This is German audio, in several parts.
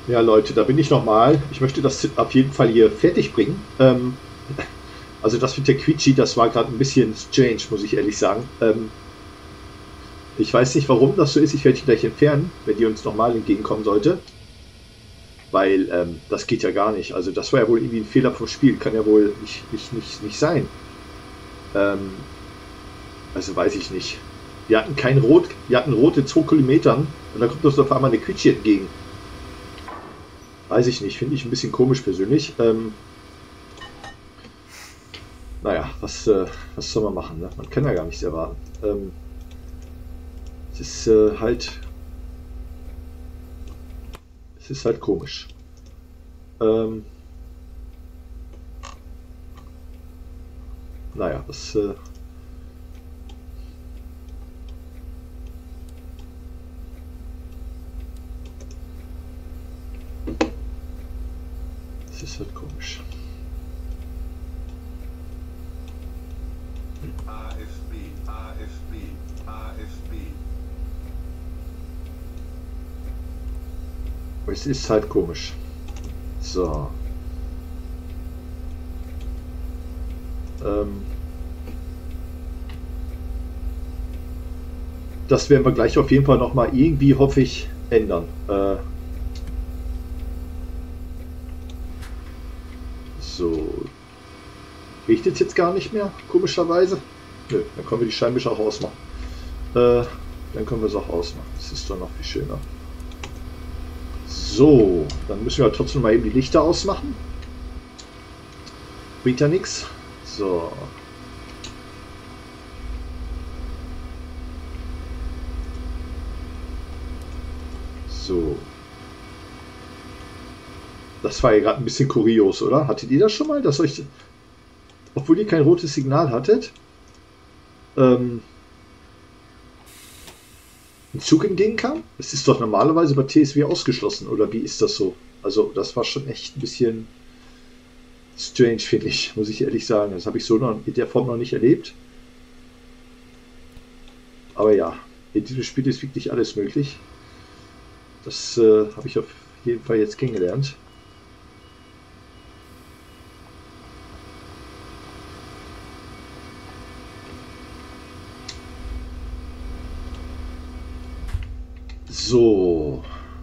Ja, Leute, da bin ich nochmal. Ich möchte das auf jeden Fall hier fertig bringen. Also das mit der Quietschi, das war gerade ein bisschen strange, muss ich ehrlich sagen. Ich weiß nicht, warum das so ist. Ich werde die gleich entfernen, wenn die uns nochmal entgegenkommen sollte. Weil das geht ja gar nicht. Also das war ja wohl irgendwie ein Fehler vom Spiel. Kann ja wohl nicht sein. Ähm, also weiß ich nicht. Wir hatten kein Rot, wir hatten Rot in 2 Kilometern und da kommt uns auf einmal eine Quietschi entgegen. Weiß ich nicht, finde ich ein bisschen komisch persönlich. Naja, was soll man machen? Ne? Man kann ja gar nichts erwarten. Es ist es ist halt komisch. Ähm, naja, es ist halt komisch. AFB, AFB, AFB. Es ist halt komisch. So. Ähm, das werden wir gleich auf jeden Fall nochmal irgendwie, hoffe ich, ändern. So. Richtet jetzt gar nicht mehr, komischerweise. Nö, dann können wir die Scheinwischer auch ausmachen. Dann können wir es auch ausmachen. Das ist doch noch viel schöner. So, dann müssen wir trotzdem mal eben die Lichter ausmachen. Bringt ja nichts. So. So. Das war ja gerade ein bisschen kurios, oder? Hattet ihr das schon mal, dass euch, obwohl ihr kein rotes Signal hattet, ein Zug entgegenkam? Das ist doch normalerweise bei TSW ausgeschlossen, oder wie ist das so? Also, das war schon echt ein bisschen strange, finde ich, muss ich ehrlich sagen. Das habe ich so noch in der Form noch nicht erlebt. Aber ja, in diesem Spiel ist wirklich alles möglich. Das habe ich auf jeden Fall jetzt kennengelernt. So,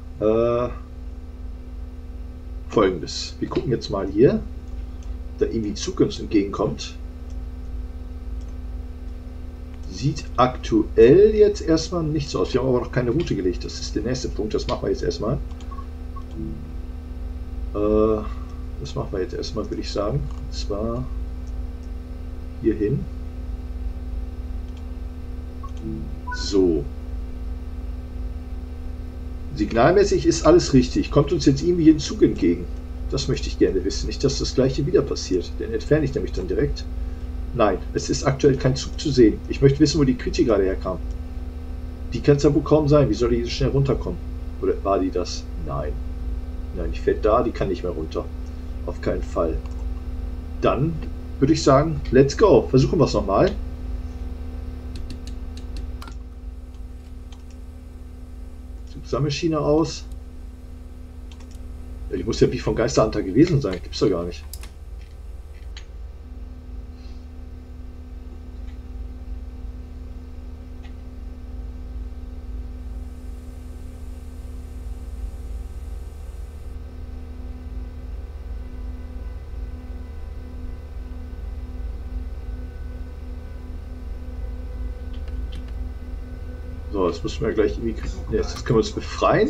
folgendes. Wir gucken jetzt mal hier, da irgendwie Zug uns entgegenkommt. Sieht aktuell jetzt erstmal nicht so aus. Wir haben aber noch keine Route gelegt. Das ist der nächste Punkt. Das machen wir jetzt erstmal. Das machen wir jetzt erstmal, würde ich sagen. Und zwar hier hin. So. Signalmäßig ist alles richtig. Kommt uns jetzt irgendwie ein Zug entgegen? Das möchte ich gerne wissen. Nicht, dass das gleiche wieder passiert. Den entferne ich nämlich dann direkt. Nein, es ist aktuell kein Zug zu sehen. Ich möchte wissen, wo die Quietschi gerade herkam. Die kann es ja wohl kaum sein. Wie soll die so schnell runterkommen? Oder war die das? Nein. Nein, die fährt da, die kann nicht mehr runter. Auf keinen Fall. Dann würde ich sagen, let's go. Versuchen wir es nochmal. Sammelschiene aus. Ja, die muss ja wie vom Geisterhunter gewesen sein. Gibt's doch gar nicht. So, das müssen wir gleich irgendwie. Jetzt können wir uns befreien.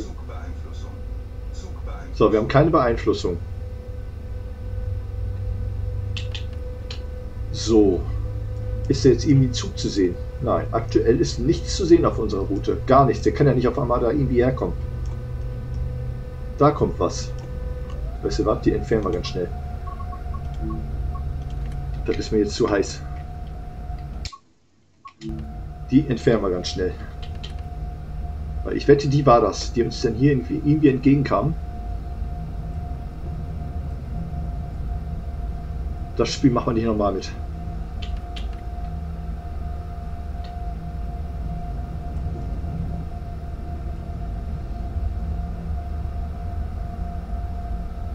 So, wir haben keine Beeinflussung. So. Ist da jetzt irgendwie ein Zug zu sehen? Nein, aktuell ist nichts zu sehen auf unserer Route. Gar nichts. Der kann ja nicht auf einmal da irgendwie herkommen. Da kommt was. Weißt du was? Die entfernen wir ganz schnell. Das ist mir jetzt zu heiß. Die entfernen wir ganz schnell. Weil ich wette, die war das, die uns dann hier irgendwie entgegenkam. Das Spiel machen wir nicht nochmal mit.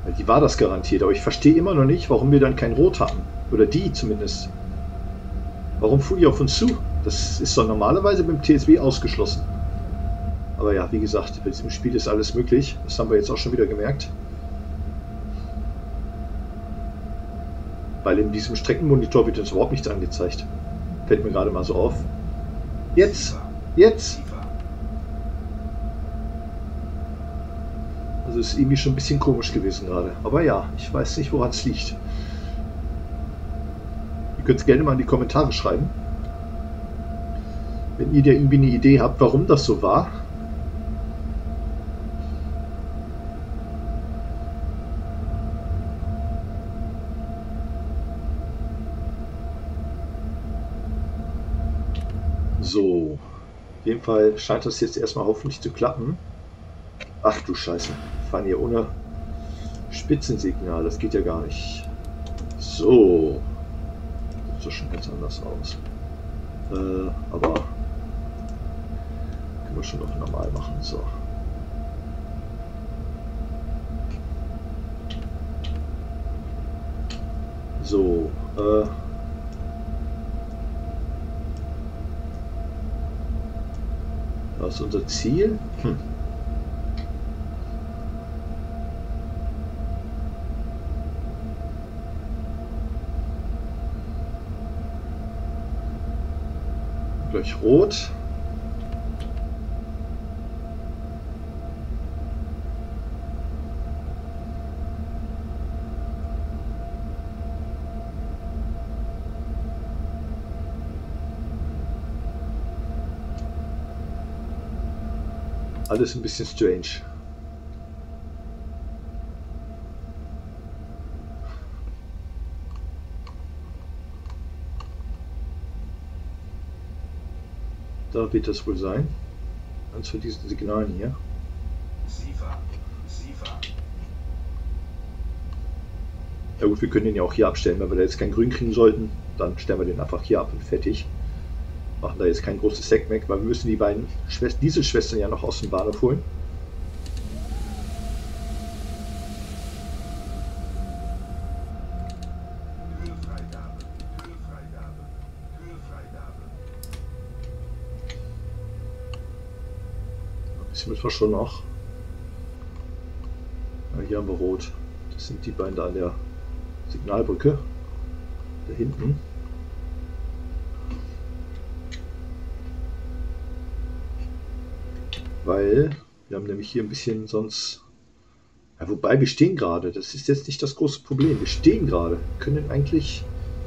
Ja, die war das garantiert, aber ich verstehe immer noch nicht, warum wir dann kein Rot hatten. Oder die zumindest. Warum fuhr die auf uns zu? Das ist doch normalerweise beim TSW ausgeschlossen. Aber ja, wie gesagt, bei diesem Spiel ist alles möglich. Das haben wir jetzt auch schon wieder gemerkt. Weil in diesem Streckenmonitor wird uns überhaupt nichts angezeigt. Fällt mir gerade mal so auf. Jetzt! Jetzt! Also ist irgendwie schon ein bisschen komisch gewesen gerade. Aber ja, ich weiß nicht, woran es liegt. Ihr könnt es gerne mal in die Kommentare schreiben. Wenn ihr da irgendwie eine Idee habt, warum das so war. So, auf jeden Fall scheint das jetzt erstmal hoffentlich zu klappen. Ach du Scheiße, wir fahren hier ohne Spitzensignal, das geht ja gar nicht. So, sieht doch schon ganz anders aus. Aber können wir schon noch normal machen. So. So, das ist unser Ziel. Gleich rot. Alles ein bisschen strange. Da wird das wohl sein. Eins von diesen Signalen hier. Ja gut, wir können den ja auch hier abstellen. Wenn wir da jetzt kein Grün kriegen sollten, dann stellen wir den einfach hier ab und fertig. Machen da jetzt kein großes Segment, weil wir müssen die beiden Dieselschwestern ja noch aus dem Bahnhof holen. Ein bisschen müssen wir schon noch. Ja, hier haben wir rot. Das sind die beiden da an der Signalbrücke. Da hinten. Weil wir haben nämlich hier ein bisschen sonst... Ja, wobei wir stehen gerade. Das ist jetzt nicht das große Problem. Wir stehen gerade. Können eigentlich...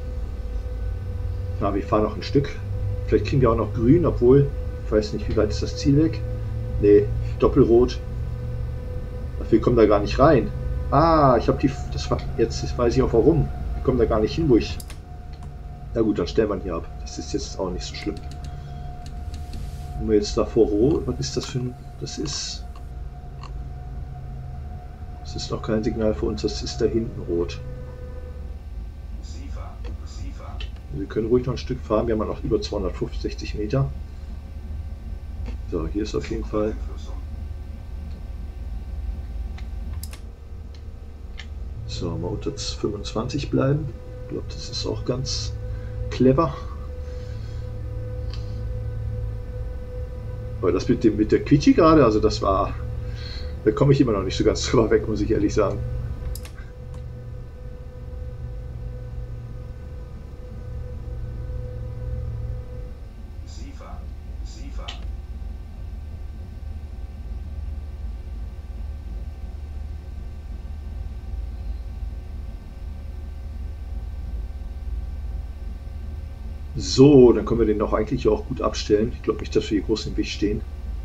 Na, wir fahren noch ein Stück. Vielleicht kriegen wir auch noch grün, obwohl... Ich weiß nicht, wie weit ist das Ziel weg? Nee, doppelrot. Ach, wir kommen da gar nicht rein. Ah, ich habe die... Jetzt weiß ich auch warum. Wir kommen da gar nicht hin, wo ich... Na gut, dann stellen wir ihn hier ab. Das ist jetzt auch nicht so schlimm. Wenn wir jetzt davor rot, was ist das für ein... Das ist noch kein Signal für uns, das ist da hinten rot. Wir können ruhig noch ein Stück fahren, wir haben noch über 265 Meter. So, hier ist auf jeden Fall... So, mal unter 25 bleiben. Ich glaube, das ist auch ganz clever. Aber das mit der Quietschi gerade, also das war... Da komme ich immer noch nicht so ganz drüber weg, muss ich ehrlich sagen. So, dann können wir den auch eigentlich auch gut abstellen. Ich glaube nicht, dass wir hier groß im Weg stehen.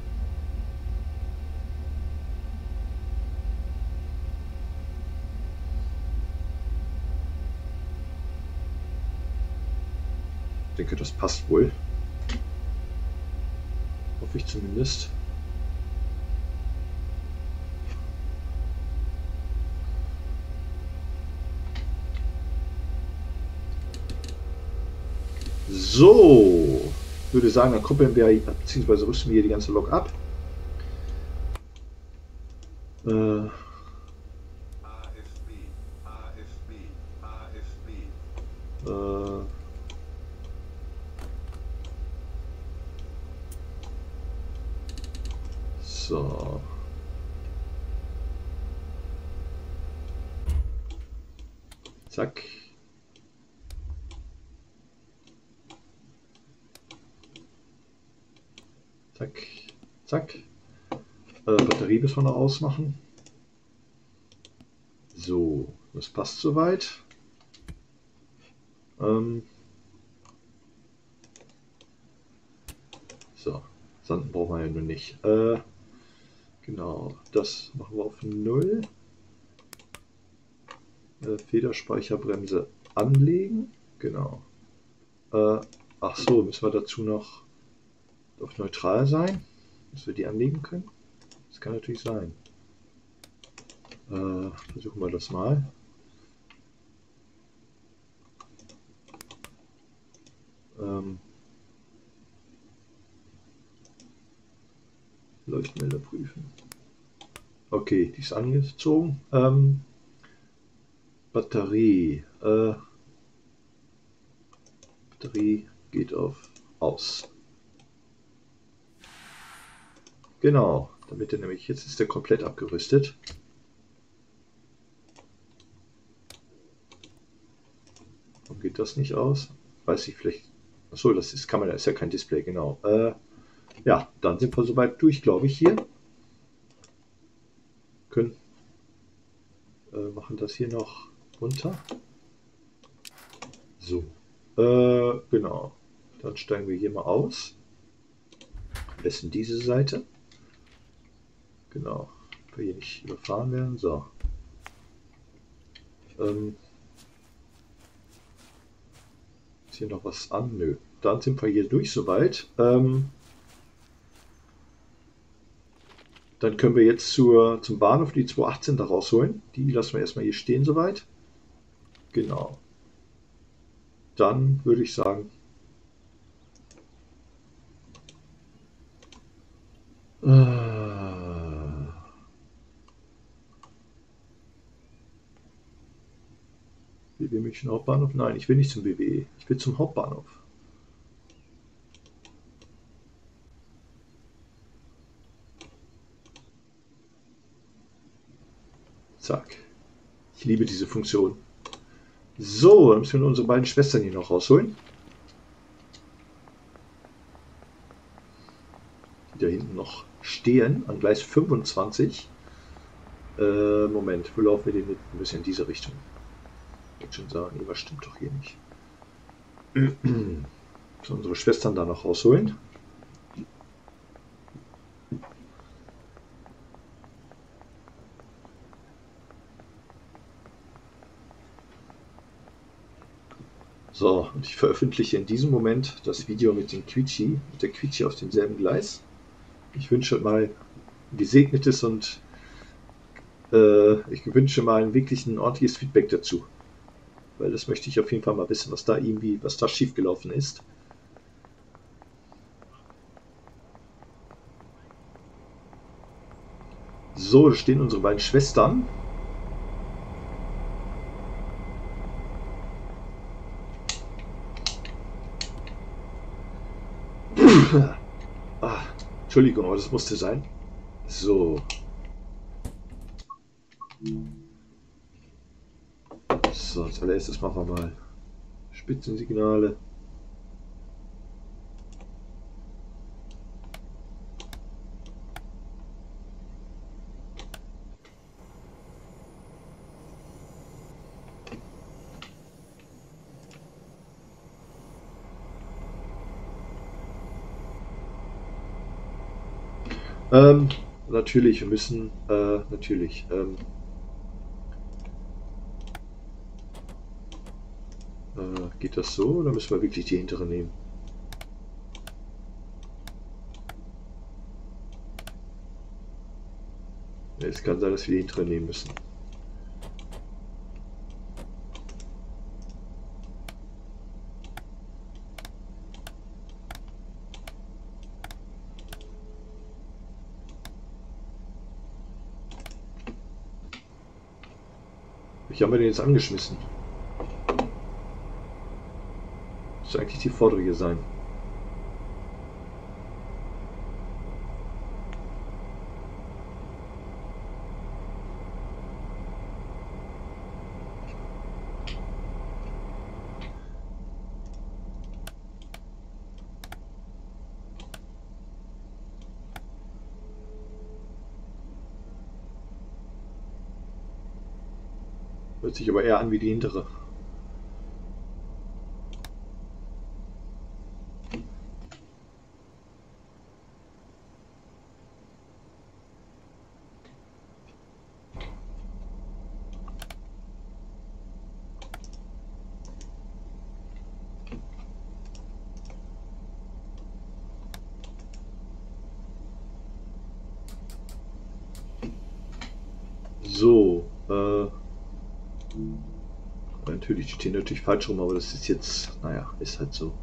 Ich denke, das passt wohl. Hoffe ich zumindest. So, ich würde sagen, dann kuppeln wir, bzw. rüsten wir hier die ganze Lok ab. So. Zack. Zack. Zack. Batterie müssen wir noch ausmachen. So, das passt soweit. So, Sand brauchen wir ja nur nicht. Genau, das machen wir auf 0. Federspeicherbremse anlegen. Genau. Ach so, müssen wir dazu noch auf neutral sein, dass wir die anlegen können. Das kann natürlich sein. Versuchen wir das mal. Leuchtmelder prüfen. Okay, die ist angezogen. Batterie. Batterie geht auf aus. Genau, damit er nämlich, jetzt ist er komplett abgerüstet. Warum geht das nicht aus? Weiß ich vielleicht. Achso, das ist Kamera, ist ja kein Display, genau. Ja, dann sind wir soweit durch, glaube ich, hier. Können machen das hier noch runter. So. Genau. Dann steigen wir hier mal aus. Am besten diese Seite. Genau. Wir hier nicht überfahren werden. So. Ist hier noch was an? Nö. Dann sind wir hier durch soweit. Dann können wir jetzt zum Bahnhof die 218 da rausholen. Die lassen wir erstmal hier stehen soweit. Genau. Dann würde ich sagen, BW München Hauptbahnhof? Nein, ich will nicht zum BWE. Ich will zum Hauptbahnhof. Zack. Ich liebe diese Funktion. So, dann müssen wir unsere beiden Schwestern hier noch rausholen. Die da hinten noch stehen, an Gleis 25. Moment, wo laufen wir denn mit? Wir müssen in diese Richtung. Ich kann schon sagen, was stimmt doch hier nicht. So, unsere Schwestern da noch rausholen. So, und ich veröffentliche in diesem Moment das Video mit der Quietschi auf demselben Gleis. Ich wünsche mal ein gesegnetes und ich wünsche mal ein wirklich ein ordentliches Feedback dazu. Weil das möchte ich auf jeden Fall mal wissen, was da schiefgelaufen ist. So, da stehen unsere beiden Schwestern. Entschuldigung, aber das musste sein. So. So, als allererstes machen wir mal Spitzensignale. Natürlich, wir müssen natürlich geht das so oder müssen wir wirklich die hintere nehmen? Ja, es kann sein, dass wir die hintere nehmen müssen. Wie haben wir den jetzt angeschmissen? Müsste eigentlich die vordere sein. Hört sich aber eher an wie die hintere. So, natürlich, die stehen natürlich falsch rum, aber das ist jetzt, naja, ist halt so.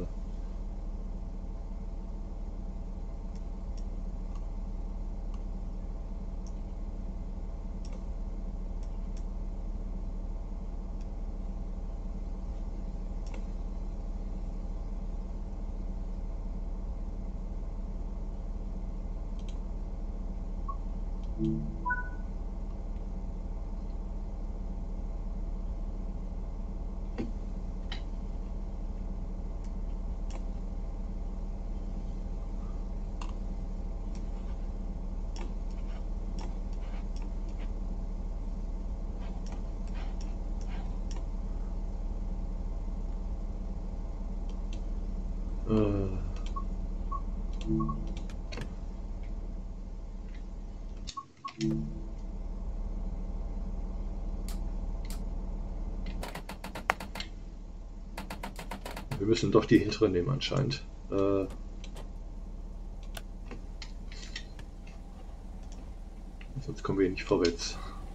Wir müssen doch die hintere nehmen anscheinend. Sonst kommen wir hier nicht vorwärts.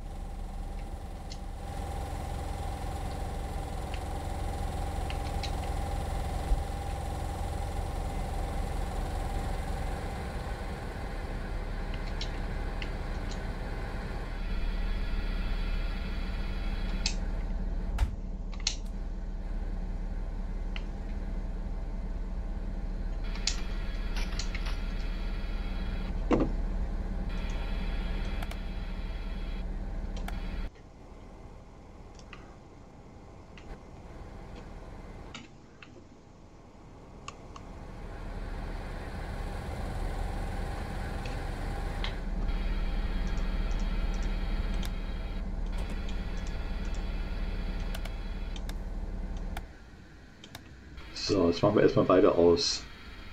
So, jetzt machen wir erstmal beide aus.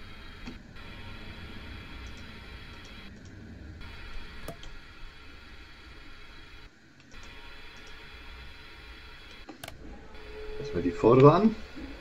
Erstmal die vordere an.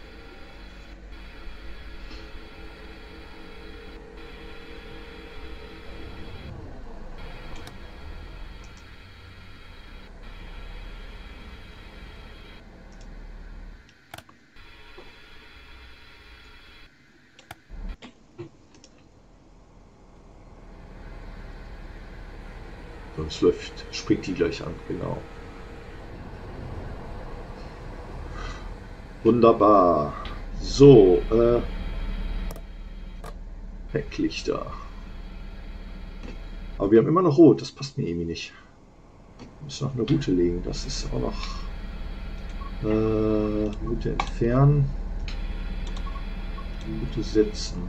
Es läuft, springt die gleich an, genau. Wunderbar. So, Hecklichter. Aber wir haben immer noch Rot, das passt mir irgendwie nicht. Wir müssen noch eine Route legen, das ist auch noch Route entfernen, Route setzen.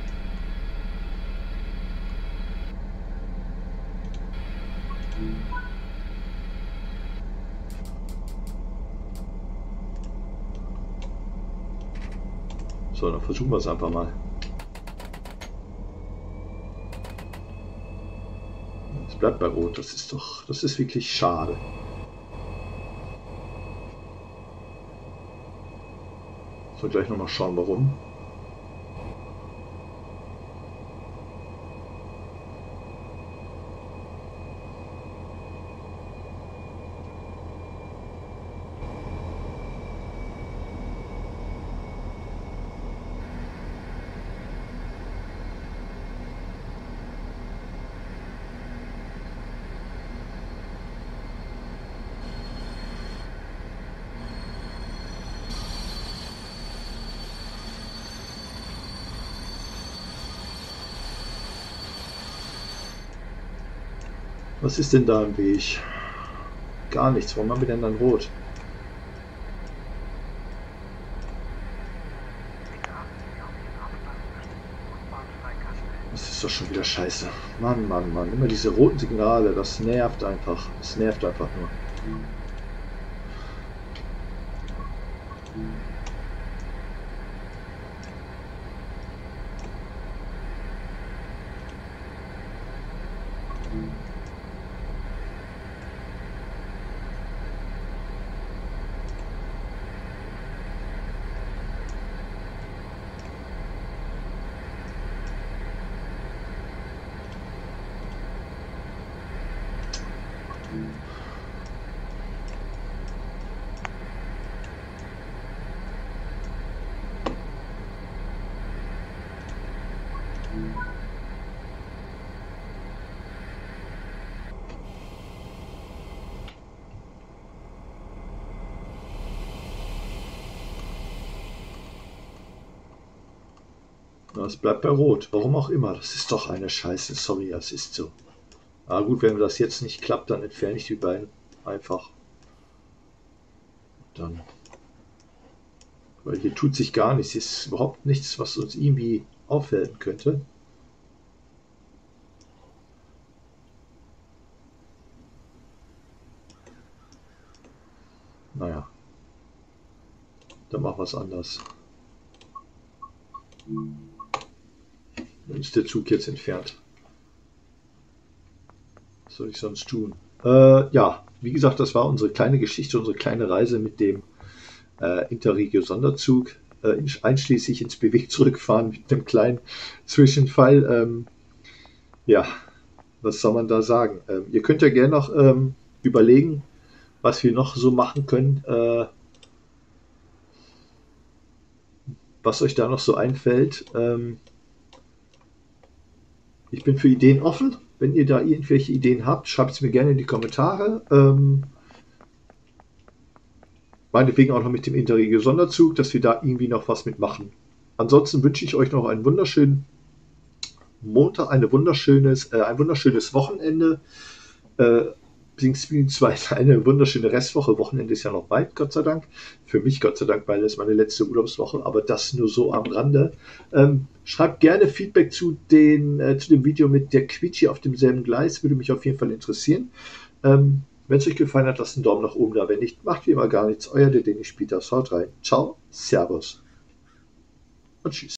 So, dann versuchen wir es einfach mal. Es bleibt bei Rot, das ist wirklich schade. So, gleich nochmal schauen, warum. Was ist denn da im Weg? Gar nichts. Warum haben wir denn dann rot? Das ist doch schon wieder scheiße. Mann, Mann, Mann. Immer diese roten Signale. Das nervt einfach. Das nervt einfach nur. Es bleibt bei Rot. Warum auch immer. Das ist doch eine Scheiße. Sorry, das ist so. Aber gut, wenn das jetzt nicht klappt, dann entferne ich die beiden einfach. Dann. Weil hier tut sich gar nichts. Hier ist überhaupt nichts, was uns irgendwie aufhalten könnte. Naja. Dann machen wir es anders. Dann ist der Zug jetzt entfernt. Was soll ich sonst tun? Ja, wie gesagt, das war unsere kleine Geschichte, unsere kleine Reise mit dem Interregio-Sonderzug, einschließlich ins BW zurückfahren mit einem kleinen Zwischenfall. Ja, was soll man da sagen? Ihr könnt ja gerne noch überlegen, was wir noch so machen können, was euch da noch so einfällt. Ich bin für Ideen offen. Wenn ihr da irgendwelche Ideen habt, schreibt es mir gerne in die Kommentare. Meinetwegen auch noch mit dem Interregio-Sonderzug, dass wir da irgendwie noch was mitmachen. Ansonsten wünsche ich euch noch einen wunderschönen Montag, ein wunderschönes Wochenende, beziehungsweise eine wunderschöne Restwoche. Wochenende ist ja noch weit, Gott sei Dank. Für mich Gott sei Dank, weil es meine letzte Urlaubswoche, aber das nur so am Rande. Schreibt gerne Feedback zu dem Video mit der Quietschi auf demselben Gleis, würde mich auf jeden Fall interessieren. Wenn es euch gefallen hat, lasst einen Daumen nach oben da. Wenn nicht, macht wie immer gar nichts. Euer der Dennis Peters. Haut rein. Ciao, Servus und tschüss.